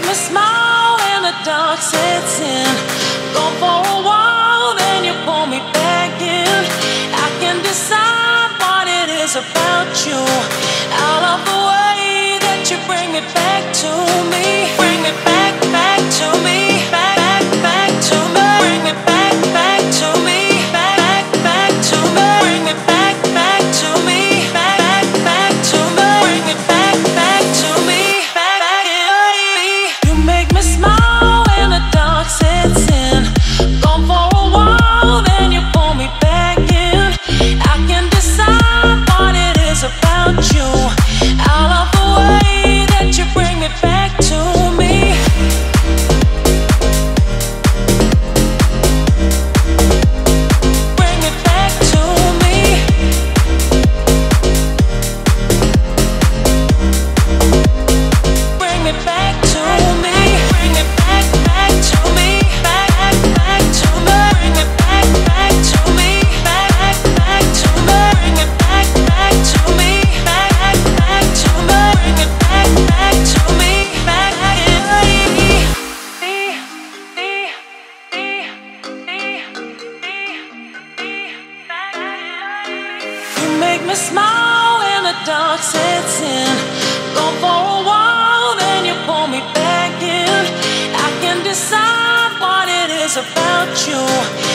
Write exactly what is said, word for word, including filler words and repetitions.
me smile when the dark sets in. Gone for a while, then you pull me back in. I can decide what it is about you. Out of the way that you bring me back to me. Bring me back, back to me. Back, back, back to me. Bring me back, back to me. Back, back, back to me. Bring me back, back to me. Back, back, back to me. Bring me back, back to me. Back, back in me. You make me smile when the dark sets in. Gone for a while, then you pull me back in. I can decide what it is about you. Out of the way that you bring me back to me. Bring me back to me. Bring me back to me. Bring me back, back to me. Back, back, back to me. Bring me back, back to me. Back, back, back to me. Bring me back, back to me. Back, back, back to me. Bring me back, back to me. Back, back in me. You make me smile when the dark sets in. Gone for a while, then you pull me back in. I can decide what it is about you.